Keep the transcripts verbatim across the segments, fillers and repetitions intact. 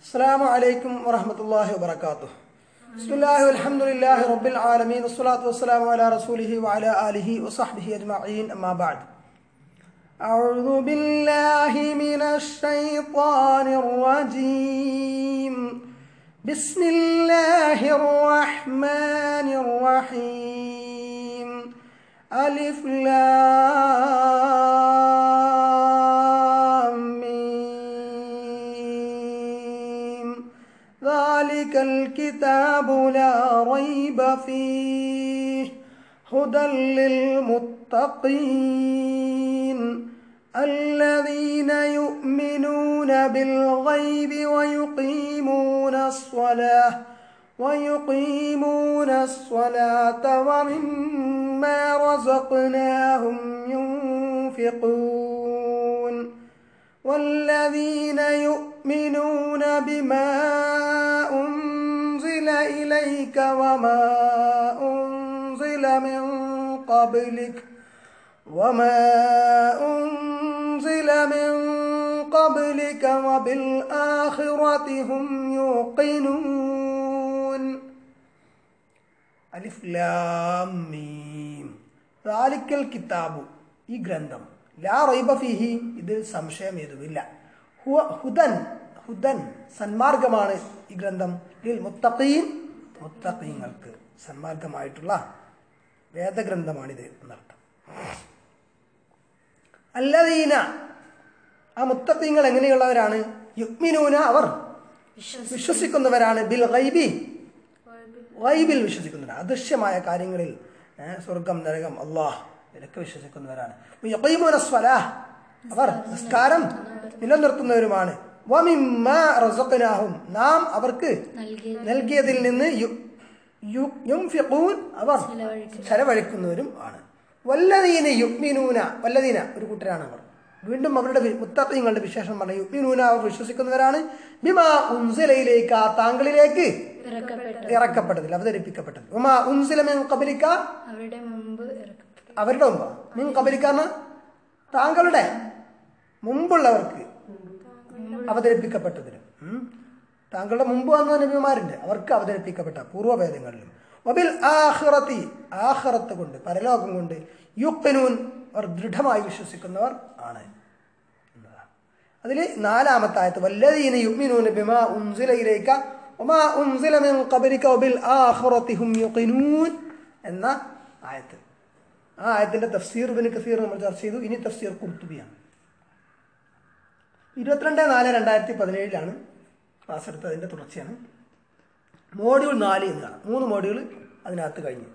السلام عليكم ورحمة الله وبركاته. بسم الله والحمد لله رب العالمين والصلاة والسلام على رسوله وعلى آله وصحبه أجمعين. أما بعد، أعوذ بالله من الشيطان الرجيم. بسم الله الرحمن الرحيم. ألف لام ميم. ذلك الكتاب لا ريب فيه هدى للمتقين الذين يؤمنون بالغيب ويقيمون الصلاة ويقيمون الصلاة ومما رزقناهم ينفقون والذين يؤمنون بما أنزل إليك وما أنزل من قبلك وما أنزل من قبلك وبالآخرة هم يوقنون. ألف لام ميم. ذلك الكتاب ഈ ഗ്രന്ഥം ലാ റൈബ ഫീഹി ഇതിൽ സംശയം ഏതുമില്ല. ഹുവ ഹുദൻ ഹുദൻ സന്മാർഗമാണ് ഈ ഗ്രന്ഥം. ലിൽ മുത്തഖീൻ മുത്തഖീങ്ങൾക്ക് സന്മാർഗമായിട്ടുള്ള വേദഗ്രന്ഥമാണിത് എന്നർത്ഥം. അല്ലദീന ആ മുത്തഖീങ്ങൾ എങ്ങനെയുള്ളവരാണ്? യുഅ്മിനൂന അവർ വിശ്വസിക്കുന്നവരാണ്. ബിൽ ഗൈബി ഗൈബിൽ വിശ്വസിക്കുന്നവരാണ്. അദൃശ്യമായ കാര്യങ്ങളിൽ സ്വർഗം നരകം അല്ലാഹ് ഇതൊക്കെ വിശ്വസിക്കുന്നവരാണ്. യുഖീമൂന സ്വലാഹ് അവർ നിസ്കാരം നിലനിർത്തുന്നവരുമാണ്. വമിമ്മാ റസഖ്നാഹും നാം അവർക്ക് നൽകിയതിൽ നിന്ന് യുൻഫിഖൂൻ അവർ ചെലവഴിക്കുന്നവരും ആണ്. വല്ലദീന യുഅ്മിനൂന വല്ലദീന ഒരു കൂട്ടരാണ് അവർ. വീണ്ടും അവരുടെ മുത്തഖീങ്ങളുടെ വിശേഷം പറഞ്ഞു. യുഅ്മിനൂന അവർ വിശ്വസിക്കുന്നവരാണ്. ബിമാ ഉൻസില ഇലൈക താങ്കളിലേക്ക് ഇറക്കപ്പെട്ടതിൽ അവതരിപ്പിക്കപ്പെട്ടത്. വമാ ഉൻസില മിൻ ഖബലിക അവരുടെ മുമ്പ് അവരുടെ മുമ്പ് മിൻ ഖബലിക താങ്കളുടെ മുമ്പുള്ളവർക്ക് അവതരിപ്പിക്കപ്പെട്ടതിന് താങ്കളുടെ മുമ്പ് വന്ന നബിമാരുണ്ട് അവർക്ക് അവതരിപ്പിക്കപ്പെട്ട പൂർവ്വവേദങ്ങളിലും. വബിൽ ആഖിറതി ആഖിറത്ത് കൊണ്ട് പരലോകം കൊണ്ട് യുഖ്നൂൻ അവർ ദൃഢമായി വിശ്വസിക്കുന്നവർ ആണ് എന്നതാണ്. അതിൽ നാലാമത്തെ ആയത്ത് വല്ലദീന യുഅ്മിനൂന ബിമാ ഉൻസില ഇലൈക വമാ ഉൻസില മിൻ ഖബലിക വബിൽ ആഖിറതി ഹും യുഖ്നൂൻ എന്ന ആയത്ത്. ആ ആയത്തിന്റെ തഫ്സീർ ഇബ്നു കസീർ നമ്മൾ ചർച്ച ചെയ്തു. ഇനി തഫ്സീർ ഖുർത്തുബിയാണ്. ഇരുപത്തിരണ്ട് നാല് രണ്ടായിരത്തി പതിനേഴിലാണ് ക്ലാസ് എടുത്തത്. അതിന്റെ തുടർച്ചയാണ്. മോഡ്യൂൾ നാല് എന്നാണ്. മൂന്ന് മോഡ്യൂൾ അതിനകത്ത് കഴിഞ്ഞു.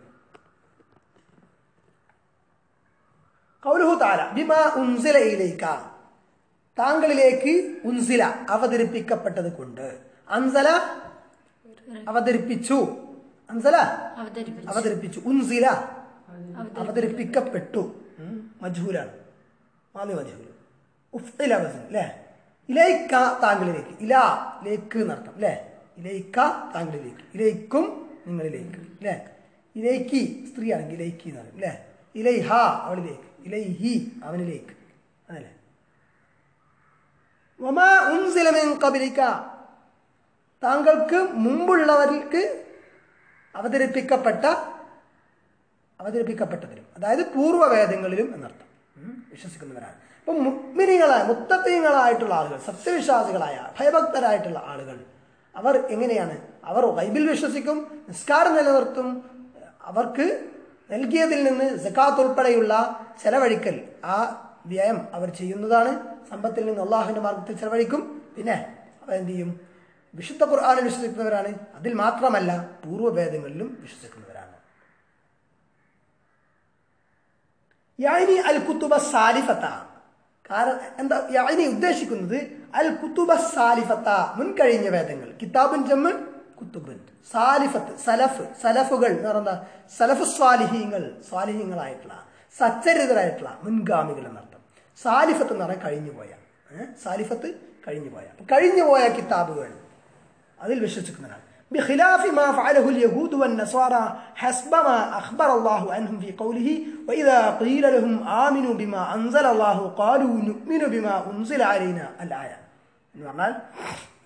ഖൗലുഹു തആല ബിമാ ഉൻസില ഇലൈക താങ്കളിലേക്ക് ഉൻസില അവതരിപ്പിക്കപ്പെട്ടത് കൊണ്ട്. അൻസല അവതരിപ്പിച്ചു. അൻസല അവതരിപ്പിച്ചു. ഉൻസില അവതരിപ്പിക്കപ്പെട്ടു. മജ്ഹൂലാണ്. മാമി മജ്ഹൂൽ. ഉഫ്ഇല വസൻ അല്ലേ. ഇലൈക താങ്കളിലേക്ക്. ഇലാ ലേക്ക് എന്നർത്ഥം അല്ലേ. ഇലൈക താങ്കളിലേക്ക്. ഇലൈക്കും നിങ്ങളിലേക്ക് അല്ലേ. ഇലൈക്കി സ്ത്രീയാണെങ്കിൽ ഇലൈക്കി എന്ന് പറയും അല്ലേ. ഇലൈഹ അവളിലേക്ക്. ഇലൈഹി അവനിലേക്ക് അതല്ലേ. വമാ ഉൻസില മിൻ ഖബലിക താങ്കൾക്ക് മുമ്പുള്ളവർക്ക് അവതരിപ്പിക്കപ്പെട്ട അവതരിപ്പിക്കപ്പെട്ടതിലും അതായത് പൂർവ്വവേദങ്ങളിലും എന്നർത്ഥം വിശ്വസിക്കുന്നവരാണ്. അപ്പൊ മുഅ്മിനീങ്ങളായ മുത്തഖീങ്ങളായിട്ടുള്ള ആളുകൾ, സത്യവിശ്വാസികളായ ഭയഭക്തരായിട്ടുള്ള ആളുകൾ അവർ എങ്ങനെയാണ്? അവർ ഗൈബിൽ വിശ്വസിക്കും, നിസ്കാരം നിലനിർത്തും, അവർക്ക് നൽകിയതിൽ നിന്ന് സകാത്ത് ഉൾപ്പെടെയുള്ള ചെലവഴിക്കൽ ആ വ്യയം അവർ ചെയ്യുന്നതാണ്. സമ്പത്തിൽ നിന്ന് അള്ളാഹുവിന്റെ മാർഗത്തിൽ ചെലവഴിക്കും. പിന്നെ അവർ എന്ത് ചെയ്യും? വിശുദ്ധ ഖുർആനിൽ വിശ്വസിക്കുന്നവരാണ്. അതിൽ മാത്രമല്ല പൂർവ്വവേദങ്ങളിലും വിശ്വസിക്കുന്നവരാണ്. യാനി അൽ കുത്തുബ സാലിഫത്ത കാരണം എന്താ യാനി ഉദ്ദേശിക്കുന്നത്? അൽ കുത്തുബ സാലിഫത്ത മുൻകഴിഞ്ഞ വേദങ്ങൾ. കിതാബുൻ ജമ്മ് കുത്തുബുൻ. സാലിഫത്ത് സലഫ് സലഫുകൾ എന്ന് പറഞ്ഞാൽ സലഫു സ്വാലിഹീങ്ങൾ സ്വാലിഹീങ്ങളായിട്ടുള്ള സച്ചരിതരായിട്ടുള്ള മുൻഗാമികൾ എന്നർത്ഥം. സാലിഫത്ത് എന്ന് പറഞ്ഞാൽ കഴിഞ്ഞുപോയ സാലിഫത്ത് കഴിഞ്ഞുപോയ കഴിഞ്ഞുപോയ കിതാബുകൾ അതിൽ വിശ്വസിക്കുന്നതാണ്. بخلاف ما فعله اليهود والنصارى حسب ما أخبر الله عنهم في قوله وإذا قيل لهم آمنوا بما أنزل الله قالوا نؤمن بما أنزل علينا الآية. എന്ന് പറഞ്ഞാൽ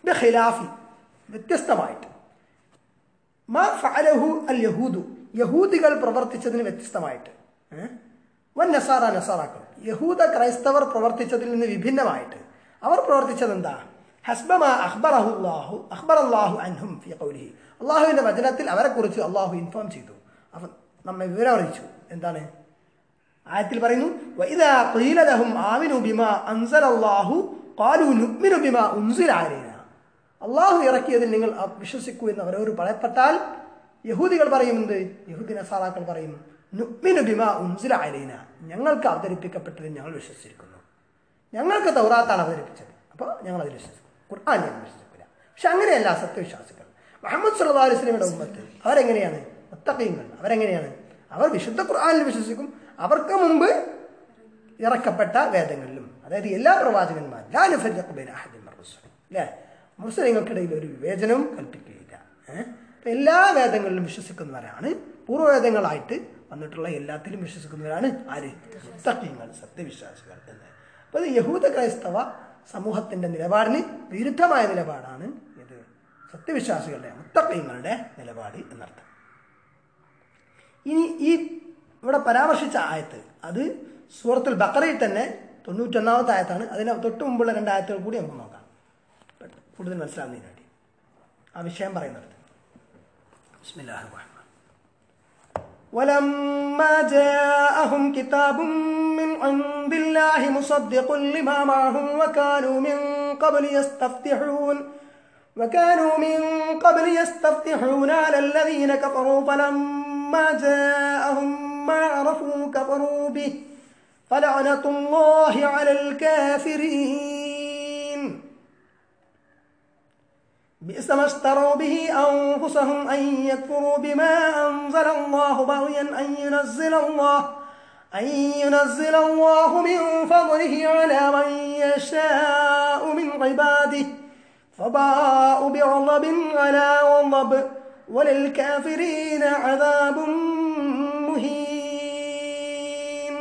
ബിഖിലാഫി വ്യത്യസ്തമായിട്ട് മാ ഫഅലഹു അൽ യഹൂദു യഹൂദികൾ പ്രവർത്തിച്ചതിന് വ്യത്യസ്തമായിട്ട് വൻ നസാറ നസാറാക്കൾ യഹൂദ ക്രൈസ്തവർ പ്രവർത്തിച്ചതിൽ നിന്ന് വിഭിന്നമായിട്ട് അവർ പ്രവർത്തിച്ചത് എന്താ ഹസ്ബമാ അഖ്ബറഹുല്ലാഹു അഖ്ബറല്ലാഹു അൻഹും ഫീ ഖൗലിഹി അല്ലാഹുവിന്റെ വചനത്തിൽ അവരെക്കുറിച്ച് അല്ലാഹു ഇൻഫോം ചെയ്തു അവൻ നമ്മെ വിവരം അറിയിച്ചു എന്താണ് ആയത്തിൽ പറയുന്നു വഇദാ ഖീല ലഹും ആമിനു ബിമാ അൻസലല്ലാഹു ഖാലൂ നുഅ്മിനു ബിമാ ഉൻസില അലൈനാ അല്ലാഹു ഇറക്കിയതിൽ നിങ്ങൾ വിശ്വസിക്കൂ എന്ന് അവരോട് പറയപ്പെട്ടാൽ യഹൂദികൾ പറയുന്നത് യഹൂദി നസാറാക്കൾ പറയും നുഅ്മിനു ബിമാ ഉൻസില അലൈനാ ഞങ്ങൾക്ക് അവതരിപ്പിക്കപ്പെട്ടതിൽ ഞങ്ങൾ വിശ്വസിച്ചിരിക്കുന്നു ഞങ്ങൾക്ക് തൗറാത്താണ് അവതരിപ്പിച്ചത് അപ്പോൾ ഞങ്ങൾ അതിൽ വിശ്വസിക്കും ഖുർആൻ ഞങ്ങൾ വിശ്വസിക്കില്ല പക്ഷെ അങ്ങനെയല്ല സത്യവിശ്വാസികൾ മുഹമ്മദ് സല്ലല്ലാഹു അലൈഹി വസല്ലമയുടെ ഉമ്മത്ത് അവരെങ്ങനെയാണ് മുത്തഖീങ്ങൾ അവരെങ്ങനെയാണ് അവർ വിശുദ്ധ ഖുർആനിൽ വിശ്വസിക്കും അവർക്ക് മുമ്പ് ഇറക്കപ്പെട്ട വേദങ്ങളിലും അതായത് എല്ലാ പ്രവാചകന്മാരും ലാ നുഫർരിഖു ബൈന അഹദിൻ മിർ റുസുലി അല്ലേ മുസ്ലിങ്ങൾക്കിടയിൽ ഒരു വിവേചനവും കൽപ്പിക്കുകയില്ല അപ്പം എല്ലാ വേദങ്ങളിലും വിശ്വസിക്കുന്നവരാണ് പൂർവ്വവേദങ്ങളായിട്ട് വന്നിട്ടുള്ള എല്ലാത്തിലും വിശ്വസിക്കുന്നവരാണ് ആര് മുത്തഖീങ്ങൾ സത്യവിശ്വാസികൾ എന്ന് അപ്പോൾ യഹൂദ ക്രൈസ്തവ സമൂഹത്തിന്റെ നിലപാടിന് വിരുദ്ധമായ നിലപാടാണ് ഇത് സത്യവിശ്വാസികളുടെ മുത്തഖീങ്ങളുടെ നിലപാട് എന്നർത്ഥം. ഇനി ഈ ഇവിടെ പരാമർശിച്ച ആയത്ത് അത് സൂറത്തുൽ ബഖറയിൽ തന്നെ തൊണ്ണൂറ്റൊന്നാമത്തെ ആയത്താണ്. അതിന് തൊട്ട് മുമ്പുള്ള രണ്ടായത്തുകൾ കൂടി നമുക്ക് നോക്കാം കൂടുതൽ മനസ്സിലാവുന്നതിന് വേണ്ടി ആ വിഷയം പറയുന്നത്. ബിസ്മില്ലാഹിർ റഹ്മാനിർ റഹീം. ولما جاءهم كتاب من عند الله مصدق لما معهم وكانوا من قبل يستفتحون وكانوا من قبل يستفتحون على الذين كفروا فلما جاءهم ما عرفوا كفروا به فلعنة الله على الكافرين بئس ما اشتروا به أنفسهم أن يكفروا بما أنزل الله بغيا أن ينزل الله أن ينزل الله من فضله على من يشاء من عباده فباءوا بغضب على غضب وللكافرين عذاب مهين.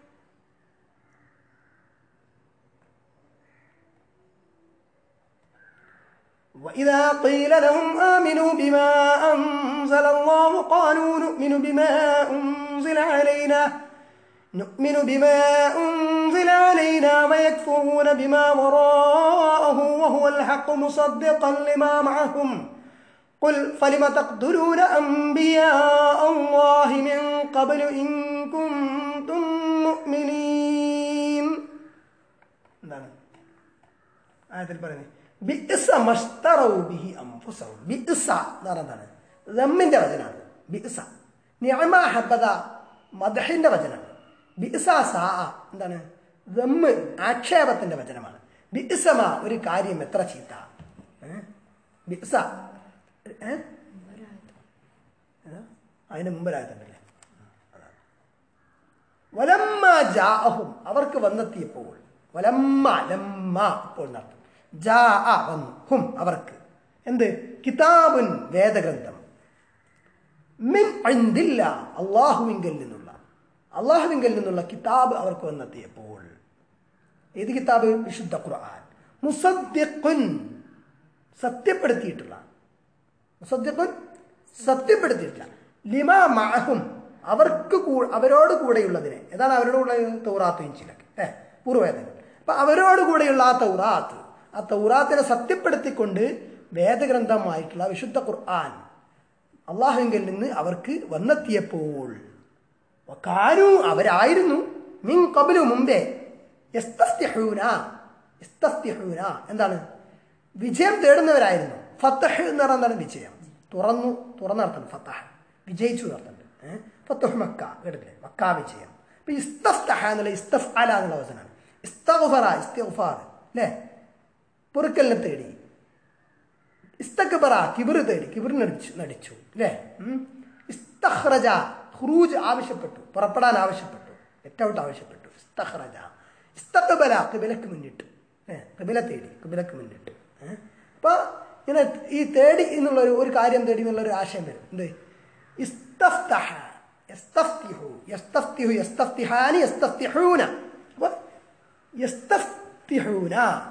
وإذا قيل لهم آمنوا بما أنزل الله قالوا نؤمن بما أنزل علينا نؤمن بما أنزل علينا ويكفرون بما وراءه وهو الحق مصدقا لما معهم قل فلم تقتلون أنبياء الله من قبل إن كنتم مؤمنين. آية البرني ബിഇസ മഷ്തറൗ ബിഹി അൻഫുസഹും. ബിഇസ എന്ന് പറഞ്ഞതാണ് ദമ്മിന്റെ വചനാണ്. ബിഇസ നിഅമ ഹബദ മദ്ഹിന്റെ വചനാണ്. ബിഇസ സാ എന്താണ് ദമ്മ് ആക്ഷേപത്തിന്റെ വചനമാണ്. ബിഇസമ ഒരു കാര്യം എത്ര ചീത്ത. ബിഇസ അതിന് മുമ്പിലായതുണ്ടല്ലേ. വലമ്മ ജാഅഹും അവർക്ക് വന്നെത്തിയപ്പോൾ വലമ്മ ലമ്മ ഇപ്പോൾ നടത്തും ജാ വന്നു ഹും അവർക്ക് എന്ത് കിതാബുൻ വേദഗ്രന്ഥം മിൻ ഇൻദില്ല അല്ലാഹുവിങ്കൽ നിന്നുള്ള അല്ലാഹുവിങ്കൽ നിന്നുള്ള കിതാബ് അവർക്ക് വന്നെത്തിയപ്പോൾ ഏത് കിതാബ് വിശുദ്ധ ഖുർആൻ മുസദ്ദിഖുൻ സത്യപ്പെടുത്തിയിട്ടുള്ള മുസദ്ദിഖുൻ സത്യപ്പെടുത്തിയിട്ടില്ല ലിമാ മഅഹും അവർക്ക് അവരോട് കൂടെയുള്ളതിനെ ഏതാണ് അവരോട് കൂടെ തൗറാത്തും ഇൻജീലൊക്കെ ഏ പൂർവ്വവേദങ്ങൾ അപ്പൊ അവരോട് കൂടെയുള്ള ആ തൗറാത്ത് ആ തൗറാത്തിനെ സത്യപ്പെടുത്തിക്കൊണ്ട് വേദഗ്രന്ഥമായിട്ടുള്ള വിശുദ്ധ ഖുർആൻ അള്ളാഹുവിങ്കിൽ നിന്ന് അവർക്ക് വന്നെത്തിയപ്പോൾ കാനൂ അവരായിരുന്നു മിൻ ഖബ്ലു മുമ്പേ യസ്തഫ്തിഹൂന യസ്തഫ്തിഹൂന എന്താണ് വിജയം തേടുന്നവരായിരുന്നു. ഫതഹ് എന്ന് പറഞ്ഞാൽ എന്താണ് വിജയം തുറന്നു തുറന്നർത്ഥം ഫതഹ് വിജയിച്ചു നടത്തുന്നുണ്ട്. ഫതഹ് മക്ക കേട്ടില്ലേ മക്ക വിജയം. അപ്പൊ ഇസ്തഫ്തഹ എന്നുള്ള ഇസ്തഫ്അല എന്നുള്ള വചനാണ്. ഇസ്തഗ്ഫറ ഇസ്തിഗ്ഫാർ അല്ലേ പൊറുക്കലിനെ തേടി. ഇസ്തക്ബറ കിബിർ തേടി കിബിർ നടിച്ചു നടിച്ചു അല്ലേ. ഇസ്തഖ്റജ ഖുറൂജ് ആവശ്യപ്പെട്ടു പുറപ്പെടാൻ ആവശ്യപ്പെട്ടു ഗെറ്റൗട്ട് ആവശ്യപ്പെട്ടു. ഇസ്തഖ്റജ ഇസ്തഖ്ബല ഖിബലക്ക് മുന്നിട്ടു ഖിബല തേടി ഖിബലക്ക് മുന്നിട്ടു. അപ്പൊ ഇങ്ങനെ ഈ തേടി എന്നുള്ള ഒരു കാര്യം തേടി എന്നുള്ള ഒരു ആശയം വരും. എന്ത് ഇസ്തഫ്തഹ യസ്തഫ്തിഹു യസ്തഫ്തിഹു യസ്തഫ്തിഹാനി യസ്തഫ്തിഹൂന. അപ്പൊ യസ്തഫ്തിഹൂന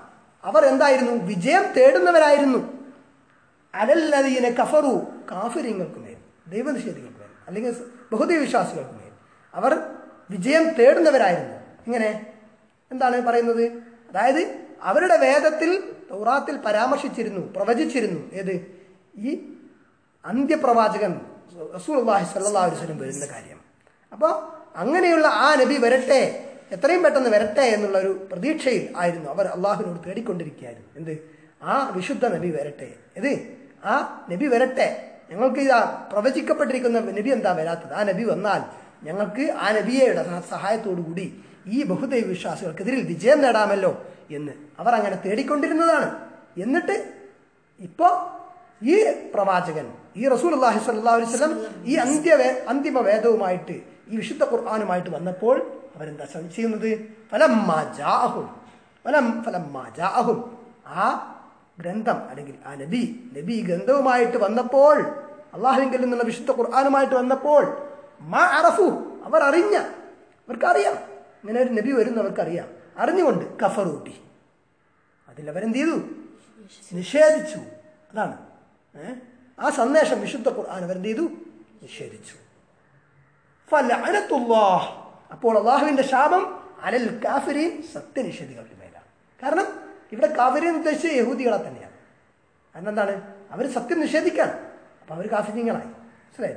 അവർ എന്തായിരുന്നു? വിജയം തേടുന്നവരായിരുന്നു. അലല്ലദീന കഫറു, കാഫിര്യങ്ങൾക്ക് മേൽ, ദൈവനിഷേധികൾക്ക് മേൽ, അല്ലെങ്കിൽ ബഹുദൈവ വിശ്വാസികൾക്ക് മേൽ അവർ വിജയം തേടുന്നവരായിരുന്നു. ഇങ്ങനെ എന്താണ് പറയുന്നത്? അതായത് അവരുടെ വേദത്തിൽ തൗറാത്തിൽ പരാമർശിച്ചിരുന്നു, പ്രവചിച്ചിരുന്നു. ഏത്? ഈ അന്ത്യപ്രവാചകൻ റസൂലുള്ളാഹി സ്വല്ലല്ലാഹു അലൈഹി വസല്ലം വരുന്ന കാര്യം. അപ്പോൾ അങ്ങനെയുള്ള ആ നബി വരട്ടെ, എത്രയും പെട്ടെന്ന് വരട്ടെ എന്നുള്ള ഒരു പ്രതീക്ഷയിൽ ആയിരുന്നു അവർ അള്ളാഹുവിനോട് തേടിക്കൊണ്ടിരിക്കുകയായിരുന്നു. എന്ത്? ആ വിശുദ്ധ നബി വരട്ടെ. ഇത് ആ നബി വരട്ടെ, ഞങ്ങൾക്ക് ഇതാ പ്രവചിക്കപ്പെട്ടിരിക്കുന്ന നബി എന്താ വരാത്തത്? ആ നബി വന്നാൽ ഞങ്ങൾക്ക് ആ നബിയുടെ സഹായത്തോടു കൂടി ഈ ബഹുദൈവ വിശ്വാസികൾക്കെതിരിൽ വിജയം നേടാമല്ലോ എന്ന് അവർ അങ്ങനെ തേടിക്കൊണ്ടിരുന്നതാണ്. എന്നിട്ട് ഇപ്പോ ഈ പ്രവാചകൻ, ഈ റസൂലുള്ളാഹി സ്വല്ലല്ലാഹു അലൈഹി വസല്ലം ഈ അന്ത്യ അന്തിമ വേദവുമായിട്ട്, ഈ വിശുദ്ധ ഖുർആനുമായിട്ട് വന്നപ്പോൾ അവരെന്താ ചെയ്യുന്നത്? ഫലമ്മാ ജാഅഹും ഫലം ഫലമ്മാ ജാഅഹും ആ ഗ്രന്ഥം അല്ലെങ്കിൽ ആ നബി നബി ഗ്രന്ഥവുമായിട്ട് വന്നപ്പോൾ, അള്ളാഹുവിങ്കിൽ നിന്നുള്ള വിശുദ്ധ ഖുർആനുമായിട്ട് വന്നപ്പോൾ, മാ അറഫു, അവർ അറിഞ്ഞ, അവർക്കറിയാം ഇങ്ങനെ ഒരു നബി വരുന്ന അവർക്കറിയാം. അറിഞ്ഞുകൊണ്ട് കഫറൂട്ടി, അതിൽ അവരെന്ത് ചെയ്തു? നിഷേധിച്ചു. അതാണ് ആ സന്ദേശം, വിശുദ്ധ ഖുർആൻ അവരെന്ത് ചെയ്തു? നിഷേധിച്ചു. ഫലഅനത്തുല്ലാഹ്, അപ്പോൾ അള്ളാഹുവിന്റെ ശാപം അലൽ കാഫിരീൻ, സത്യനിഷേധികളുടെ മേലാണ്. കാരണം ഇവിടെ കാഫിരീൻ ഉദ്ദേശിച്ച യഹൂദികളെ തന്നെയാണ്. കാരണം എന്താണ്? അവർ സത്യം നിഷേധിക്കാൻ, അപ്പൊ അവർ കാഫിരീങ്ങളായി. മനസ്സിലായി?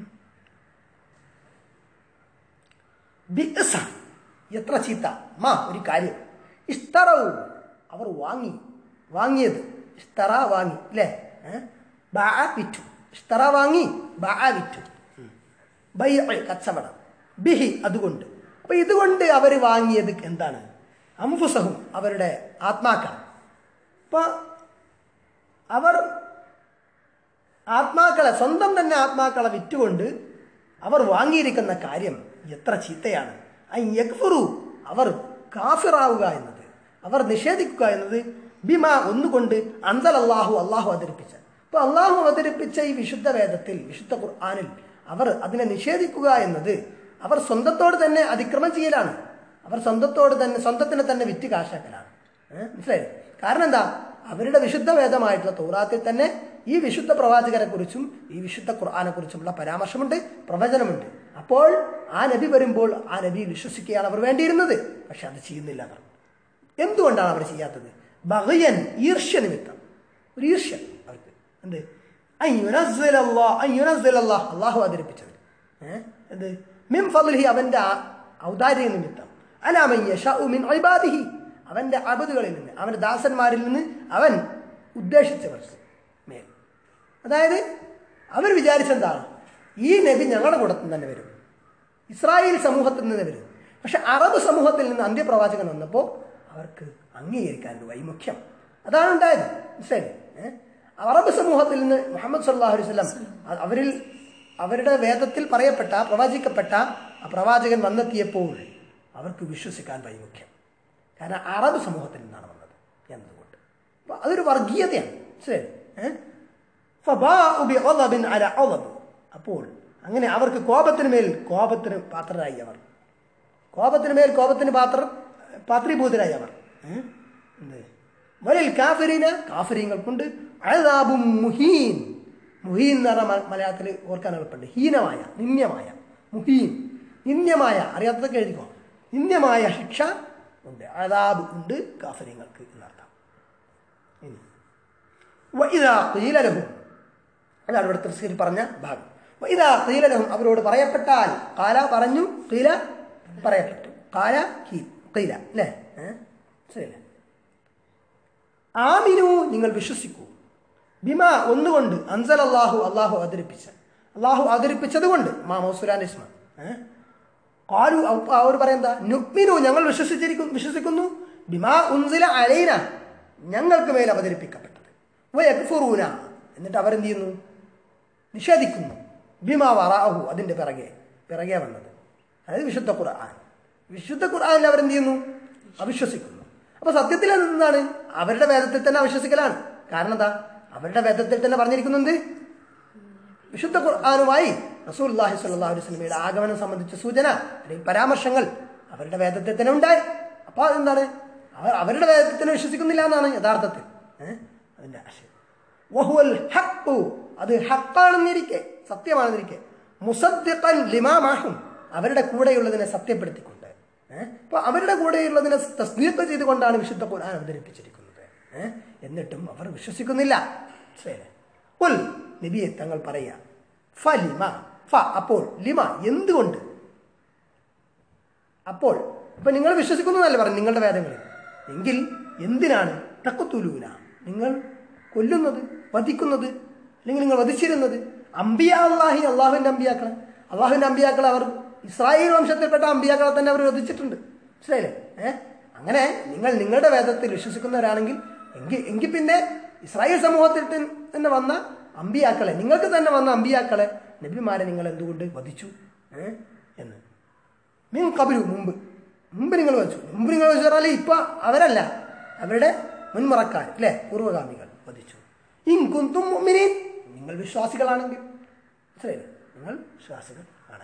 ബിഅസ, എത്ര ചീത്ത, മാ ഒരു കാര്യം, ഇഷ്തറവു അവർ വാങ്ങി, വാങ്ങിയത്, ഇഷ്തറ വാങ്ങി അല്ലേ, ബഅ വിറ്റു, ഇഷ്തറ വാങ്ങി, ബഅ വിറ്റു, ബൈഅ കച്ചവടം, ബിഹി അതുകൊണ്ട്. അപ്പൊ ഇതുകൊണ്ട് അവർ വാങ്ങിയത് എന്താണ്? അംഫുസഹും അവരുടെ ആത്മാക്കൾ. അപ്പൊ അവർ ആത്മാക്കളെ, സ്വന്തം തന്നെ ആത്മാക്കളെ വിറ്റുകൊണ്ട് അവർ വാങ്ങിയിരിക്കുന്ന കാര്യം എത്ര ചീത്തയാണ്. ഐ യക്ഫുറു, അവർ കാഫിറാവുക എന്നത്, അവർ നിഷേധിക്കുക എന്നത്, ബിമ ഒന്നുകൊണ്ട്, അൻസൽ അല്ലാഹു, അള്ളാഹു അവതരിപ്പിച്ച. അപ്പൊ അള്ളാഹു അവതരിപ്പിച്ച ഈ വിശുദ്ധ വേദത്തിൽ, വിശുദ്ധ ഖുർആനിൽ അവർ അതിനെ നിഷേധിക്കുക എന്നത് അവർ സ്വന്തത്തോട് തന്നെ അതിക്രമം ചെയ്യലാണ്. അവർ സ്വന്തത്തോട് തന്നെ, സ്വന്തത്തിനെ തന്നെ വിറ്റ് കാശാക്കലാണ്. മനസ്സിലായി? കാരണം എന്താ? അവരുടെ വിശുദ്ധ വേദമായിട്ടുള്ള തൗറാത്തിൽ തന്നെ ഈ വിശുദ്ധ പ്രവാചകരെ കുറിച്ചും ഈ വിശുദ്ധ ഖുർആനെ കുറിച്ചുമുള്ള പരാമർശമുണ്ട്, പ്രവചനമുണ്ട്. അപ്പോൾ ആ നബി വരുമ്പോൾ ആ നബി വിശ്വസിക്കുകയാണ് അവർ വേണ്ടിയിരുന്നത്. പക്ഷെ അത് ചെയ്യുന്നില്ല അവർ. എന്തുകൊണ്ടാണ് അവർ ചെയ്യാത്തത്? ബഗയൻ, ഈർഷ്യ നിമിത്തം. ഒരു ഈർഷ്യ അവർക്ക്. എന്ത്? അള്ളാഹു അവതരിപ്പിച്ചത് എന്ത്? മിൻ ഫളിഹി, അവന്റെ ഔദാര്യ നിമിത്തം, അലാ മൻ യശാഉ മിൻ ഇബാദിഹി, അവന്റെ അബദുകളിൽ നിന്ന്, അവന്റെ ദാസന്മാരിൽ നിന്ന് അവൻ ഉദ്ദേശിച്ചവർക്ക് മേൽ. അതായത് അവർ വിചാരിച്ചെന്താണ്? ഈ നബി ഞങ്ങളുടെ കൂട്ടത്തിൽ തന്നെ വരും, ഇസ്രായേൽ സമൂഹത്തിൽ നിന്ന് വരും. പക്ഷെ അറബ് സമൂഹത്തിൽ നിന്ന് അന്ത്യപ്രവാചകൻ വന്നപ്പോൾ അവർക്ക് അംഗീകരിക്കാൻ ഒരു വൈമുഖ്യം, അതാണ് ഉണ്ടായത്. മനസ്സിലായി? അറബ് സമൂഹത്തിൽ നിന്ന് മുഹമ്മദ് സല്ലല്ലാഹു അലൈഹി വസല്ലം, അവരിൽ അവരുടെ വേദത്തിൽ പറയപ്പെട്ട, പ്രവചിക്കപ്പെട്ട ആ പ്രവാചകൻ വന്നെത്തിയപ്പോൾ അവർക്ക് വിശ്വസിക്കാൻ വൈമുഖ്യം. കാരണം അറബ് സമൂഹത്തിൽ നിന്നാണ് വന്നത് എന്നതുകൊണ്ട്. അപ്പൊ അതൊരു വർഗീയതയാണ്. ശരി. അപ്പോൾ അങ്ങനെ അവർക്ക് കോപത്തിന് മേൽ കോപത്തിന് പാത്രരായി അവർ, കോപത്തിന് മേൽ കോപത്തിന് പാത്ര പാത്രീഭൂതരായി അവർ. എന്ത്? വലിൽ കാഫിരീന, കാഫിരീങ്ങൾക്കുണ്ട് അദാബും മുഹീൻ. മുഹീൻ എന്ന് പറഞ്ഞാൽ മലയാളത്തിൽ ഓർക്കാൻ എളുപ്പമുണ്ട്. ഹീനമായ, നിന്ദ്യമായ, മുഹീൻ നിന്ദ്യമായ, അറിയാത്തതൊക്കെ എഴുതിക്കോ. നിന്ദ്യമായ ശിക്ഷ ഉണ്ട്, അദാബ് ഉണ്ട് കാഫിരീങ്ങൾക്ക് എന്നർത്ഥം. ഇനി വഇദാ ഖീല ലഹും, അതാണ് ഇവിടെ തഫ്സീറിൽ പറഞ്ഞ ഭാഗം. വഇദാ ഖീല ലഹും, അവരോട് പറയപ്പെട്ടാൽ, ഖാല പറഞ്ഞു, ഖീല പറയപ്പെട്ടു, ഖാല ഖീല അല്ലേ? ശരിയല്ലേ? ആമിനു, നിങ്ങൾ വിശ്വസിക്കൂ, ബിമ ഒന്നുകൊണ്ട്, അൻസൽ അല്ലാഹു, അള്ളാഹു അവതരിപ്പിച്ച, അള്ളാഹു അവതരിപ്പിച്ചത് കൊണ്ട്, മാ മൗസൂലാൻ ഇസ്മ. ഖാലു, അവർ പറയുന്നത് നുഅ്മിനു, ഞങ്ങൾ വിശ്വസിച്ചിരിക്കുന്നു, വിശ്വസിക്കുന്നു, ബിമാ ഉൻസില അലൈന, ഞങ്ങൾക്ക് മേൽ അവതരിപ്പിക്കപ്പെട്ടത്, വയക്ഫുറൂന, എന്നിട്ട് അവരെന്ത് ചെയ്യുന്നു? നിഷേധിക്കുന്നു, ബിമാ വറാഅഹു, അതിന്റെ പിറകെ പിറകെ വന്നത്, അതായത് വിശുദ്ധ ഖുർആൻ. വിശുദ്ധ ഖുർആനിൽ അവരെന്ത് ചെയ്യുന്നു? അവിശ്വസിക്കുന്നു. അപ്പൊ സത്യത്തിൽ എന്താണ്? അവരുടെ വേദത്തിൽ തന്നെ അവിശ്വസിക്കലാണ്. കാരണം എന്താ? അവരുടെ വേദത്തിൽ തന്നെ പറഞ്ഞിരിക്കുന്നുണ്ട്, വിശുദ്ധ ഖുർആനുമായി റസൂലുള്ളാഹി സ്വല്ലല്ലാഹു അലൈഹി വസല്ലമയുടെ ആഗമനം സംബന്ധിച്ച സൂചന അല്ലെങ്കിൽ പരാമർശങ്ങൾ അവരുടെ വേദത്തിൽ തന്നെ ഉണ്ടായി. അപ്പൊ അതെന്താണ്? അവർ അവരുടെ വേദത്തിനെ വിശ്വസിക്കുന്നില്ല എന്നാണ് യഥാർത്ഥത്തിൽ ഏഹ് അതിന്റെ ആശയം. വഹുവൽ ഹഖ്, അത് ഹഖാണെന്നിരിക്കെ, സത്യമാണെന്നിരിക്കെ, മുസദ്ദിഖൻ ലിമാ മഅഹും, അവരുടെ കൂടെയുള്ളതിനെ സത്യപ്പെടുത്തിക്കൊണ്ട്. ഏഹ് അപ്പൊ അവരുടെ കൂടെയുള്ളതിനെ തസ്ദീഖ് ചെയ്തുകൊണ്ടാണ് വിശുദ്ധ ഖുർആൻ അവതരിപ്പിച്ചിരിക്കുന്നത്. ഏഹ് എന്നിട്ടും അവർ വിശ്വസിക്കുന്നില്ല. ശരി, ഖുൽ, നബിയെ തങ്ങൾ പറയാ, ഫലിമ, ഫ അപ്പോൾ, ലിമ എന്തുകൊണ്ട്, അപ്പോൾ ഇപ്പൊ നിങ്ങൾ വിശ്വസിക്കുന്നതല്ല പറഞ്ഞു നിങ്ങളുടെ വേദങ്ങളിൽ, എങ്കിൽ എന്തിനാണ് തഖ്തുലൂന, നിങ്ങൾ കൊല്ലുന്നത്, വധിക്കുന്നത്, അല്ലെങ്കിൽ നിങ്ങൾ വധിച്ചിരുന്നത് അംബിയ അല്ലാഹി, അള്ളാഹുവിന്റെ അമ്പിയാക്കളെ. അള്ളാഹുവിന്റെ അമ്പിയാക്കളെ അവർ ഇസ്രായേൽ വംശത്തിൽപ്പെട്ട അമ്പിയാക്കളെ തന്നെ അവർ വധിച്ചിട്ടുണ്ട്. മനസ്സിലായില്ലേ? ഏഹ് അങ്ങനെ നിങ്ങൾ നിങ്ങളുടെ വേദത്തിൽ വിശ്വസിക്കുന്നവരാണെങ്കിൽ എങ്കിൽ എങ്കിൽ പിന്നെ ഇസ്രായേൽ സമൂഹത്തിൽ തന്നെ വന്ന അമ്പിയാക്കളെ, നിങ്ങൾക്ക് തന്നെ വന്ന അമ്പിയാക്കളെ, നബിമാരെ നിങ്ങൾ എന്തുകൊണ്ട് വധിച്ചു ഏഹ് എന്ന്. മീൻ കബിലു, മുമ്പ് മുമ്പ് നിങ്ങൾ വധിച്ചു. മുമ്പ് നിങ്ങൾ വധിച്ചു പറഞ്ഞാൽ ഇപ്പൊ അവരല്ല, അവരുടെ മുൻമറക്കാർ അല്ലെ, പൂർവ്വഗാമികൾ വധിച്ചു. ഇൻകുന്തും മുഅ്മിനീൻ, നിങ്ങൾ വിശ്വാസികളാണെങ്കിൽ. മനസ്സിലായില്ലേ? നിങ്ങൾ വിശ്വാസികൾ ആണെങ്കിൽ.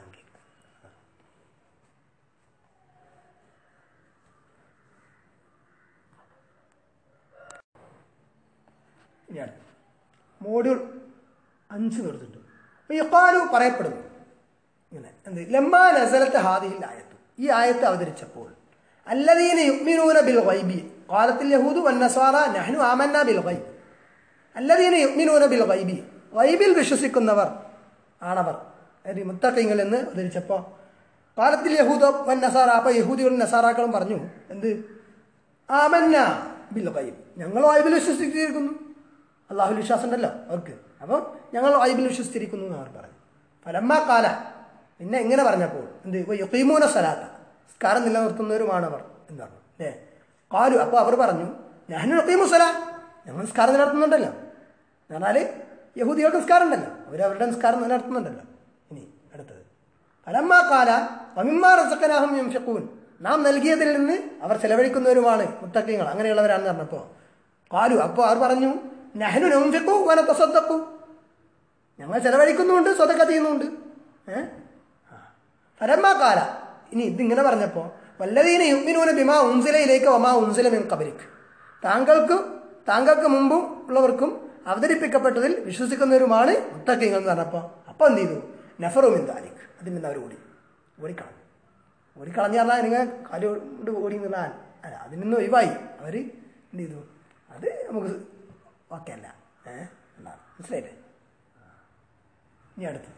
ഇനിയാണ് മോഡ്യൂൾ അഞ്ച് നിർത്തിട്ടുണ്ട്. യഖാലു പറയപ്പെടുന്നു ഇങ്ങനെ എന്ത്, ലമ്മാ നസലത്ത് ഹാദിഹിൽ ആയത്ത്, ഈ ആയത്ത് അവതരിച്ചപ്പോൾ, അല്ലദീന യുഅ്മിനൂന ബിൽ ഗൈബി ഖാലത്തിൽ യഹൂദു വന്നസ്വാറ നഹ്നു ആമന്നാ ബിൽ ഗൈബ്. അല്ലദീന യുഅ്മിനൂന ബിൽ ഗൈബി, ഗൈബിൽ വിശ്വസിക്കുന്നവർ ആണവർ, മുത്തഖീങ്ങൾ എന്ന് അവതരിച്ചപ്പോൾ, ഖാലത്തിൽ യഹൂദു വന്നസ്വാറ, അപ്പോൾ യഹൂദികളും നസാറാക്കളും പറഞ്ഞു എന്ത്, ആമന്നാ ബിൽ ഗൈബ്, ഞങ്ങൾ ഗൈബിൽ വിശ്വസിച്ചിരിക്കുന്നു. അള്ളാഹുൽ വിശ്വാസം ഉണ്ടല്ലോ അവർക്ക്, അപ്പം ഞങ്ങൾ ഗൈബിൽ വിശ്വസിച്ചിരിക്കുന്നു എന്ന് അവർ പറഞ്ഞു. ഫലമ്മ കാല, പിന്നെ ഇങ്ങനെ പറഞ്ഞപ്പോൾ എന്ത്, യുഖീമൂന സലാത്ത, നിസ്കാരം നിലനിർത്തുന്നവരുമാണവർ എന്ന് പറഞ്ഞു അല്ലേ. കാലു, അപ്പോൾ അവർ പറഞ്ഞു നഹ്നു യുഖീമു സലാ, ഞങ്ങൾ നിസ്കാരം നിലനിർത്തുന്നുണ്ടല്ലോ. എന്നാൽ യഹൂദികൾക്ക് നിസ്കാരം ഉണ്ടല്ലോ, അവർ അവരുടെ നിസ്കാരം നിലനിർത്തുന്നുണ്ടല്ലോ. ഇനി അടുത്തത്, ഫലമ്മ കാല വമിമ്മാ റസഖനാഹും യുൻഫിഖൂൻ, നാം നൽകിയതിൽ നിന്ന് അവർ ചെലവഴിക്കുന്നവരുമാണ് മുത്തഖീങ്ങൾ, അങ്ങനെയുള്ളവരാണെന്ന് പറഞ്ഞപ്പോൾ, കാലു, അപ്പോൾ അവർ പറഞ്ഞു നഹ്നു നുൻഫിഖു വനതസദ്ദഖു, ഞങ്ങൾ ചെലവഴിക്കുന്നുണ്ട്, സ്വതക്ക ചെയ്യുന്നുണ്ട്. ഏഹ് ഫലമ്മ കാല, ഇനി ഇതിങ്ങനെ പറഞ്ഞപ്പോൾ, വല്ലദീന യുഅ്മിനൂന ബിമാ ഉൻസില ഇലൈക വമാ ഉൻസില മിൻ ഖബ്ലിക്, താങ്കൾക്ക് താങ്കൾക്ക് മുമ്പും ഉള്ളവർക്കും അവതരിപ്പിക്കപ്പെട്ടതിൽ വിശ്വസിക്കുന്നവരുമാണ് മുത്തഖീങ്ങൾ എന്ന് പറഞ്ഞപ്പോൾ, അപ്പോൾ എന്ത് ചെയ്തു, നഫറു മിൻ ദാലിക്, അതിൽ നിന്ന് അവർ ഓടി ഓടിക്കളഞ്ഞു. ഓടിക്കളഞ്ഞു പറഞ്ഞാൽ നിങ്ങൾ കാല് കൊണ്ട് ഓടി നിന്നാൽ അല്ല, അതിൽ നിന്ന് ഒഴിവായി അവർ എന്ത് ചെയ്തു, അത് നമുക്ക് ഓക്കെ അല്ല ഏഹ് എന്നാണ്. മനസ്സിലായില്ലേ? ഇനി അടുത്ത്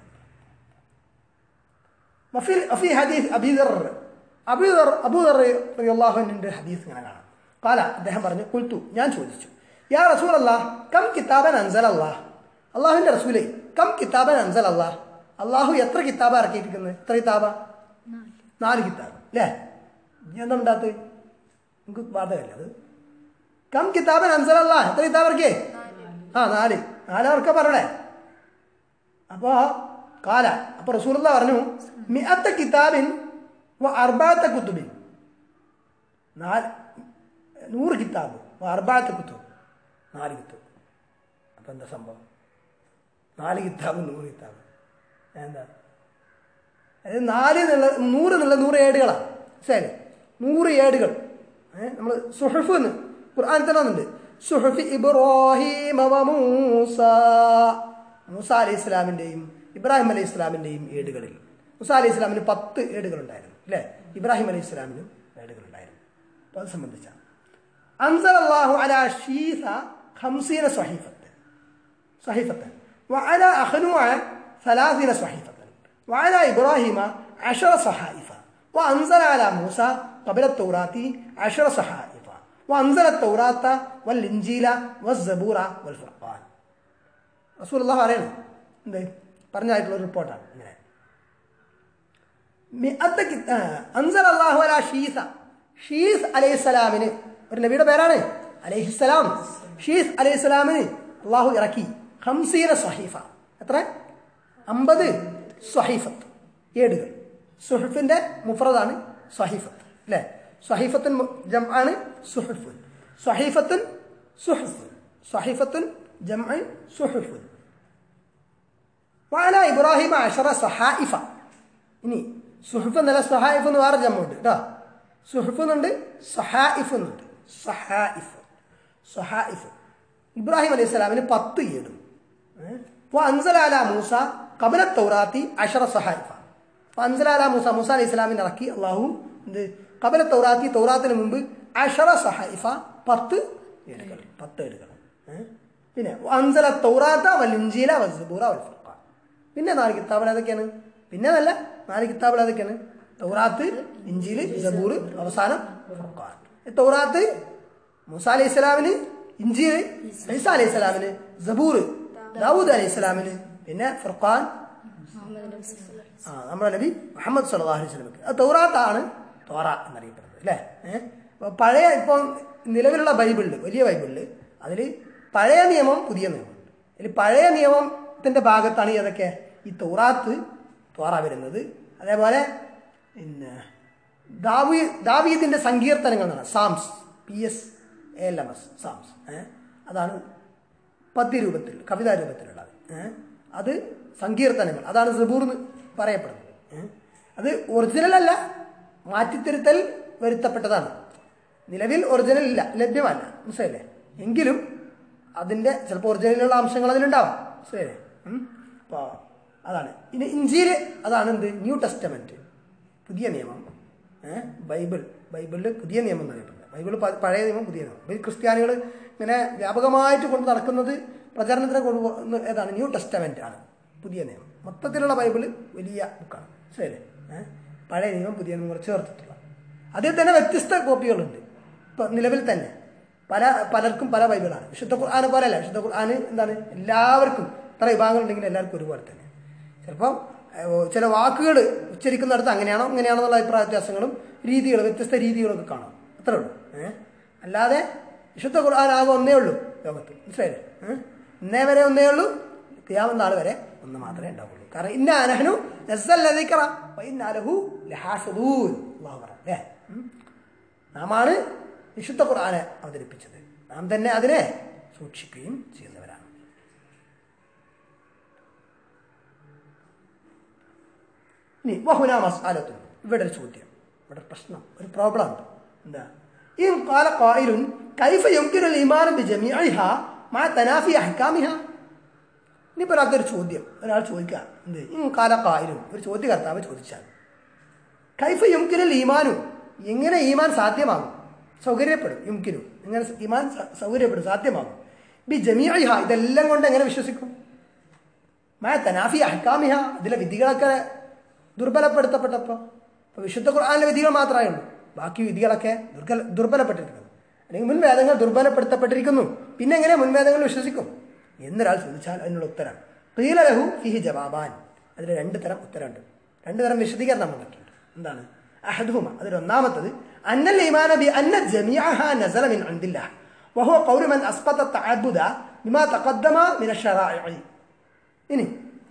വഫിൽ വഫി ഹദീസ് അബീ ദർ, അബൂ ദർ അബൂ ദർ റളിയല്ലാഹു അൻഹുവിന്റെ ഹദീസ് ഇങ്ങനെ കാണാം. ഖാല, അദ്ദേഹം പറഞ്ഞു, ഖുൽതു, ഞാൻ ചോദിച്ചു, യാ റസൂലല്ലാഹ് കം കിതാബൻ അൻസലല്ലാഹ്, അള്ളാഹുവിന്റെ റസൂലേ, കം കിതാബൻ അൻസലല്ലാഹ്, അള്ളാഹു എത്ര കിതാബ് ഇറക്കിയിരിക്കുന്നത്, എത്ര കിതാബ, നാല് കിതാബ് അല്ലേ. ഇനി എന്താ ഉണ്ടാത്ത്, നമുക്ക് ബാധകല്ലേ അത്. കം കിതാബൻ അൻസലല്ലാഹ്, എത്ര കിതാബ് ഇറക്കിയേ, ആ നാല്, നാലവർക്ക പറയണേ. അപ്പോ കാല, അപ്പൊ റസൂലുള്ളാഹി പറഞ്ഞു മിഅത്ത കിതാബിൻ വ അർബഅത കുതുബിൻ, നാല് നൂറ് കിതാബ്, വ അർബഅത കുതുബ്, നാല് കിതാബ്. അപ്പൊ എന്താ സംഭവം, നാല് കിതാബ് നൂറ് കിതാബ് എന്താ, അതായത് നാല് എന്നുള്ള നൂറ് എന്നുള്ള നൂറ് ഏടുകളാണ്. ശരി, നൂറ് ഏടുകൾ. ഏഹ് നമ്മൾ സുഹഫ് എന്ന് ഖുർആൻ തന്നെ വന്നിട്ടുണ്ട്, സുഹഫി ഇബ്രാഹിം വ മൂസ, മൂസ അലൈഹി ഇസ്ലാമിന്റെയും ഇബ്രാഹിം അലൈഹി ഇസ്ലാമിന്റെയും ഏടുകളിൽ. മൂസ അലൈഹി ഇസ്ലാമിന് പത്ത് ഏടുകൾ ഉണ്ടായിരുന്നു അല്ലേ, ഇബ്രാഹിം അലൈഹി ഇസ്ലാമിനും ഏടുകൾ ഉണ്ടായിരുന്നു. അപ്പോൾ അത് സംബന്ധിച്ചാണ് അൻസലല്ലാഹു അലാ ശീസ ഖംസീന സ്വഹീഫത്തൻ സ്വഹീഫത്തൻ വഅലാ അഖ്നൂഅ സലാസീന സ്വഹീഫത്തൻ വഅലാ ഇബ്രാഹിമ അശറ സ്വഹായിഫ വഅൻസല അലാ മൂസ ഖബല തൗറാത്തി അശറ സ്വഹായിഫ വഅൻസല തൗറാത്ത വൽ ഇൻജീല വസ്സബൂറ വൽ ഫുർഖാൻ. റസൂലുള്ളാഹി പറയുന്നു എന്ത് പറഞ്ഞായിട്ടുള്ള റിപ്പോർട്ടാണ് ഇങ്ങനെ, അൻസലല്ലാഹു അലാ ഷീസ, ഷീസ് അലൈഹിസ്സലാമിന്, ഒരു നബിയുടെ പേരാണ് അലൈഹിസ്സലാം, ഷീസ് അലൈഹിസ്സലാമിന് അള്ളാഹു ഇറക്കി ഖംസീന സ്വഹീഫ, എത്ര, അമ്പത് സ്വഹീഫത്ത്, ഏടുകൾ. സുഹഫിന്റെ മുഫ്രദാണ് സ്വഹീഫത്ത് അല്ലേ, സ്വഹീഫത്തുൻ ജംആണ് സുഹഫുൻ, സ്വഹീഫത്തുൻ സുഹഫുൻ, സ്വഹീഫത്തുൻ ജംഅൻ സുഹഫുൻ. വഅലാ ഇബ്രാഹിമ അശറ സ്വഹായിഫ, ഇനി സുഹഫ് എന്നല്ല സ്വഹായിഫ് എന്ന് വേറെ ജമ്മുണ്ട് കേട്ടോ, സുഹഫ് എന്നുണ്ട് സ്വഹായിഫ് എന്നുണ്ട്. സഹായിഫ്. സഹായിഫ് ഇബ്രാഹിം അലൈഹി സ്വലാമിന് പത്ത് ഏടും. അൻസലാല മൂസ ഖബല തൗറാത്തി അഷറ സഹായിഫ. അൻസലാല മൂസ മൂസ അലൈഹി സ്വലാമിന് ഇറക്കി അള്ളാഹു എന്ത് ഖബല തൗറാത്തി തൗറാത്തിന് മുമ്പ് അഷറ സഹായിഫ പത്ത് ഏടുകൾ പത്ത് ഏടുകൾ. പിന്നെ അൻസല തൗറാത്ത വൽ ഇൻജീല വൽ സബൂറ വൽ ഫുർഖാൻ. പിന്നെ നാല് കിതാബുകൾ ഏതൊക്കെയാണ്? പിന്നെ നല്ല നാല് കിതാബുകൾ ഏതൊക്കെയാണ്? തൗറാത്ത്, ഇൻജീൽ, സബൂർ, അവസാനം ഫുർഖാൻ. തൗറാത്ത് മൂസ അലൈഹി സ്വലാമിന്, ഇൻജീൽ ഈസ അലൈഹി സ്വലാമിന്, സബൂർ ദാവൂദ് അലൈഹി സ്വലാമിന്, പിന്നെ ഫുർഖാൻ ആ നമ്മുടെ നബി മുഹമ്മദ് സല്ലല്ലാഹു അലൈഹി വസല്ലമക്ക്. അത് തൗറാത്താണ് തോറ എന്നറിയപ്പെടുന്നത് അല്ലേ. ഏഹ് പഴയ ഇപ്പം നിലവിലുള്ള ബൈബിളിൽ, വലിയ ബൈബിളിൽ അതിൽ പഴയ നിയമം പുതിയ നിയമം. അതിൽ പഴയ നിയമത്തിന്റെ ഭാഗത്താണ് ഏതൊക്കെ ഈ തൗറാത്ത് തോറ വരുന്നത്. അതേപോലെ പിന്നെ ദാവീ ദാവീദിന്റെ സങ്കീർത്തനങ്ങൾ എന്നാണ് psalms, P S A L M S psalms. ഏഹ് അതാണ് പദ്യരൂപത്തിൽ കവിതാ രൂപത്തിലുള്ളത്. ഏഹ് അത് സങ്കീർത്തനങ്ങൾ, അതാണ് സബൂർ എന്ന് പറയപ്പെടുന്നത്. ഏഹ് അത് ഒറിജിനൽ അല്ല, മാറ്റിത്തിരുത്തൽ വരുത്തപ്പെട്ടതാണ്. നിലവിൽ ഒറിജിനൽ ഇല്ല, ലഭ്യമല്ല, മനസ്സിലല്ലേ. എങ്കിലും അതിൻ്റെ ചിലപ്പോൾ ഒറിജിനലുള്ള അംശങ്ങൾ അതിലുണ്ടാവും, മനസ്സിലല്ലേ. അപ്പോൾ അതാണ്. ഇനി ഇഞ്ചീൽ അതാണ് എന്ത് ന്യൂ ടെസ്റ്റമെന്റ്, പുതിയ നിയമം. ഏഹ് ബൈബിൾ ബൈബിളിൽ പുതിയ നിയമം എന്നറിയപ്പെടുന്നത്. ബൈബിൾ പഴയ നിയമം, പുതിയ നിയമം. ഈ ക്രിസ്ത്യാനികൾ ഇങ്ങനെ വ്യാപകമായിട്ട് കൊണ്ട് നടക്കുന്നത് പ്രചാരണത്തിന് കൊണ്ടു ഏതാണ്? ന്യൂ ടെസ്റ്റമെന്റ് ആണ്, പുതിയ നിയമം. മൊത്തത്തിലുള്ള ബൈബിള് വലിയ ബുക്കാണ്, ശരി. ഏഹ് പഴയ നിയമം പുതിയ നിയമം കൂടെ ചേർത്തിട്ടുള്ള. അതിൽ തന്നെ വ്യത്യസ്ത കോപ്പികളുണ്ട് ഇപ്പം നിലവിൽ തന്നെ. പല പലർക്കും പല ബൈബിളാണ്. വിശുദ്ധ ഖുർആനെ പോലെയല്ല. വിശുദ്ധ ഖുർആന് എന്താണ് എല്ലാവർക്കും ഇത്ര വിഭാഗങ്ങളുണ്ടെങ്കിൽ എല്ലാവർക്കും ഒരുപോലെ തന്നെ. ചിലപ്പം ചില വാക്കുകൾ ഉച്ചരിക്കുന്നിടത്ത് അങ്ങനെയാണോ ഇങ്ങനെയാണോ എന്നുള്ള അഭിപ്രായ വ്യത്യാസങ്ങളും രീതികൾ വ്യത്യസ്ത രീതികളൊക്കെ കാണാം, അത്രേ ഉള്ളൂ. ഏഹ് അല്ലാതെ വിശുദ്ധ ഖുർആൻ ആകെ ഒന്നേ ഉള്ളൂ ലോകത്ത്, മനസ്സിലായില്ലേ. ഏഹ് ഇന്നേ വരെ ഒന്നേ ഉള്ളൂ, ഖിയാമത്ത് നാൾ വരെ ഒന്ന് മാത്രമേ ഉണ്ടാവുള്ളൂ. കാരണം ഇന്നാ നഹ്നു നസ്സൽനാ ദിക്റ വ ഇന്നാ ലഹു ലഹാഫിദൂൻ അല്ലാഹു പറ അല്ലേ. നാമാണ് വിശുദ്ധ ഖുർആനെ അവതരിപ്പിച്ചത്, നാം തന്നെ അതിനെ സൂക്ഷിക്കുകയും ചെയ്യുന്നവരാണ്. ഇനി വഹുനാ മസ്അലത്തുൻ, ഇവിടെ ഒരു ചോദ്യം, ഇവിടെ പ്രശ്നം, ഒരു പ്രോബ്ലം ഉണ്ട്. എന്താ? ഇൻ ഖാല ഖായിലുൻ കൈഫ യുംകിനുൽ ഈമാൻ ബിജമീഇഹാ മഅ തനാഫി അഹ്കാമിഹാ. ഇനിയിപ്പോൾ ഒരാൾക്കൊരു ചോദ്യം ഒരാൾ ചോദിക്കുക, എന്ത്? ഇൻ ഖാല ഖായിലുൻ, ഒരു ചോദ്യകർത്താവ് ചോദിച്ചാൽ, കൈഫ യുംകിനുൽ ഈമാനു, എങ്ങനെ ഈമാൻ സാധ്യമാകും? സൗകര്യപ്പെടും, യുംകിനു എങ്ങനെ ഈമാൻ സൗകര്യപ്പെടും, സാധ്യമാകും. ബി ജമീഇഹാ, ഇതെല്ലാം കൊണ്ട് എങ്ങനെ വിശ്വസിക്കും? മഅ തനാഫി അഹ്കാമിഹ, ഇതിലെ വിധികളൊക്കെ ദുർബലപ്പെടുത്തപ്പെട്ടപ്പോൾ. ഇപ്പോൾ വിശുദ്ധ ഖുർആനിലെ വിധികൾ മാത്രമേ ഉള്ളൂ, ബാക്കി വിധികളൊക്കെ ദുർബല ദുർബലപ്പെട്ടിരിക്കുന്നു, അല്ലെങ്കിൽ മുൻവേദങ്ങൾ ദുർബലപ്പെടുത്തപ്പെട്ടിരിക്കുന്നു. പിന്നെ എങ്ങനെ മുൻവേദങ്ങൾ വിശ്വസിക്കും എന്നൊരാൾ ചോദിച്ചാൽ അതിനുള്ള ഉത്തരം ഖീല ലഹു ഫിഹി ജവാബാൻ, അതിൽ രണ്ട് തരം ഉത്തരമുണ്ട്, രണ്ട് തരം വിശദീകരണം വന്നിട്ടുണ്ട്. എന്താണ്? അഹദുഹുമ, അതിൽ ഒന്നാമത്തത് അന്നൽ ഈമാന ബി അന്ന ജമീഅഹാ നസല മിൻ ഇൻദില്ലാഹ് വഹുവ ഖൗലു മൻ അസ്ബത തഅബ്ബുദ ബിമാ തഖദ്ദമ മിന അശ്ശറാഇ. ഇനി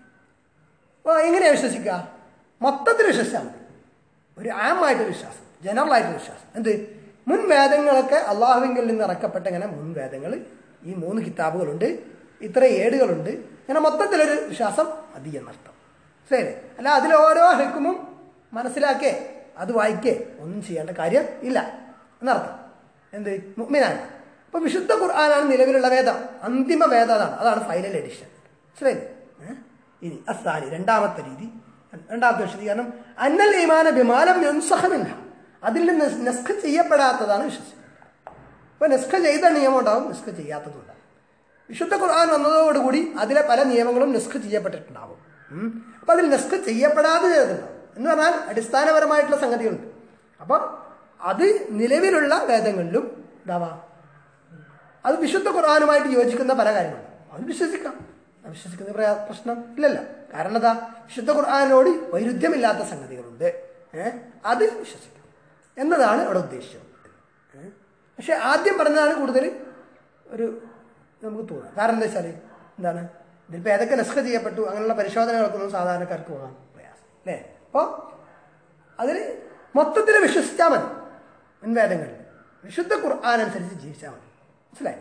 എങ്ങനെയാണ് വിശ്വസിക്കുക? മൊത്തത്തിൽ വിശ്വസിച്ചാൽ മതി, ഒരു ആമായിട്ട് വിശ്വാസം, ജനറൽ ആയിട്ട് വിശ്വാസം. എന്ത്? മുൻവേദങ്ങളൊക്കെ അള്ളാഹുവിങ്കിൽ നിന്ന് ഇറക്കപ്പെട്ട ഇങ്ങനെ മുൻവേദങ്ങൾ, ഈ മൂന്ന് കിതാബുകളുണ്ട്, ഇത്ര ഏടുകളുണ്ട്, ഇങ്ങനെ മൊത്തത്തിലൊരു വിശ്വാസം മതി എന്നർത്ഥം, ശരി. അല്ല അതിൽ ഓരോ ഹുക്കുമും മനസ്സിലാക്കേ അത് വായിക്കേ ഒന്നും ചെയ്യേണ്ട കാര്യം ഇല്ല എന്നർത്ഥം. എന്ത്? മുഅ്മിനാണ്. അപ്പൊ വിശുദ്ധ ഖുർആനാണ് നിലവിലുള്ള വേദം, അന്തിമ വേദം അതാണ്, അതാണ് ഫൈനൽ എഡിഷൻ, ശരി. ഇനി അസാനി, രണ്ടാമത്തെ രീതി, രണ്ടാമത്തെ വിശദീകരണം അന്നൽ ഈമാന ബിമാലം യുൻസഖ മിൻഹ, അതിൽ നിന്ന് നസ്ഖ് ചെയ്യപ്പെടാത്തതാണ് വിശ്വസിക്കുന്നത്. അപ്പൊ നസ്ഖ് ചെയ്ത നിയമം ഉണ്ടാവും, നസ്ഖ് ചെയ്യാത്തതും ഉണ്ടാവും. വിശുദ്ധ ഖുർആൻ വന്നതോടുകൂടി അതിലെ പല നിയമങ്ങളും നസ്ഖ് ചെയ്യപ്പെട്ടിട്ടുണ്ടാവും. അപ്പൊ അതിൽ നസ്ഖ് ചെയ്യപ്പെടാതെ ചെയ്തിട്ടുണ്ടാവും എന്ന് പറഞ്ഞാൽ അടിസ്ഥാനപരമായിട്ടുള്ള സംഗതികളുണ്ട്. അപ്പം അത് നിലവിലുള്ള വേദങ്ങളിലും ഉണ്ടാവാം. അത് വിശുദ്ധ ഖുർആനുമായിട്ട് യോജിക്കുന്ന പല കാര്യങ്ങളും അത് വിശ്വസിക്കാം. വിശ്വസിക്കുന്ന പ്രശ്നം ഇല്ലല്ലോ. കാരണം എന്താ? വിശുദ്ധ ഖുർആനോട് വൈരുദ്ധ്യമില്ലാത്ത സംഗതികളുണ്ട്, ഏഹ് അത് വിശ്വസിക്കാം എന്നതാണ് ഇവിടെ ഉദ്ദേശിച്ചത്. പക്ഷെ ആദ്യം പറഞ്ഞതാണ് കൂടുതൽ ഒരു നമുക്ക് തോന്നുക. കാരണം എന്താ വെച്ചാൽ എന്താണ്, ഇതിപ്പോൾ ഏതൊക്കെ നസ്ഖ് ചെയ്യപ്പെട്ടു അങ്ങനെയുള്ള പരിശോധനകൾക്കൊന്നും സാധാരണക്കാർക്ക് പോകാൻ പ്രയാസം അല്ലേ. അപ്പോൾ അതിൽ മൊത്തത്തിൽ വിശ്വസിച്ചാൽ മതി, മുൻവേദങ്ങളിൽ വിശുദ്ധ ഖുർആൻ അനുസരിച്ച് ജീവിച്ചാൽ മതി, മനസ്സിലായി.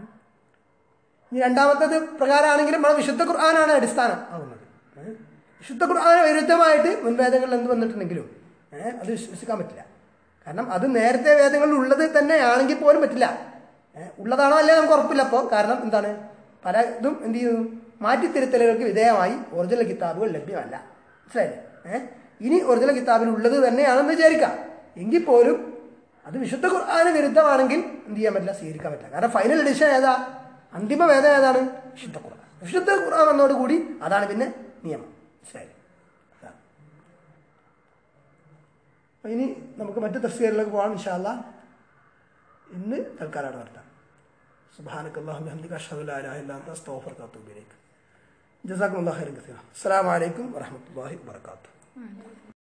ഇനി രണ്ടാമത്തേത് പ്രകാരമാണെങ്കിലും നമ്മുടെ വിശുദ്ധ ഖുർആനാണ് അടിസ്ഥാനം ആകുന്നത്. വിശുദ്ധ ഖുർആന് വിരുദ്ധമായിട്ട് മുൻവേദങ്ങളിൽ എന്ത് വന്നിട്ടുണ്ടെങ്കിലും ഏഹ് അത് വിശ്വസിക്കാൻ പറ്റില്ല. കാരണം അത് നേരത്തെ വേദങ്ങളിൽ ഉള്ളത് തന്നെയാണെങ്കിൽ പോലും പറ്റില്ല. ഉള്ളതാണോ അല്ലേ നമുക്ക് ഉറപ്പില്ല. അപ്പോൾ കാരണം എന്താണ്, പല ഇതും എന്ത് ചെയ്യുന്നു, മാറ്റിത്തിരുത്തലുകൾക്ക് വിധേയമായി ഒറിജിനൽ കിതാബുകൾ ലഭ്യമല്ല. മനസ്സിലായില്ലേ? ഏഹ് ഇനി ഒറിജിനൽ കിതാബിൽ ഉള്ളത് തന്നെയാണെന്ന് വിചാരിക്കാം, എങ്കിൽ പോലും അത് വിശുദ്ധ ഖുർആന് വിരുദ്ധമാണെങ്കിൽ എന്ത് ചെയ്യാൻ പറ്റില്ല, സ്വീകരിക്കാൻ പറ്റില്ല. കാരണം ഫൈനൽ എഡിഷൻ ഏതാ, അന്തിമ വേദം ഏതാണ്, വിശുദ്ധ ഖുർആൻ. വിശുദ്ധ ഖുർആൻ വന്നതോടുകൂടി അതാണ് പിന്നെ നിയമം. മനസ്സിലായില്ലേ? ഇനി നമുക്ക് മറ്റു തഫ്സീറിലേക്ക് പോകാം ഇൻഷാ അല്ലാഹ്. ഇന്ന് തൽക്കാലം നിർത്താം. സുബ്ഹാനക്കല്ലാഹു ബിഹംദിക അഷ്ഹദു അല്ലാ ഇലാഹ ഇല്ല അൻത അസ്തഗ്ഫിറുക വഅത്തൂബു ഇലൈക്. ജസാക്കുമുല്ലാഹു ഖൈറൻ കസീറ. അസ്സലാമു അലൈക്കും വറഹ്മത്തുള്ളാഹി വബറകാതുഹു.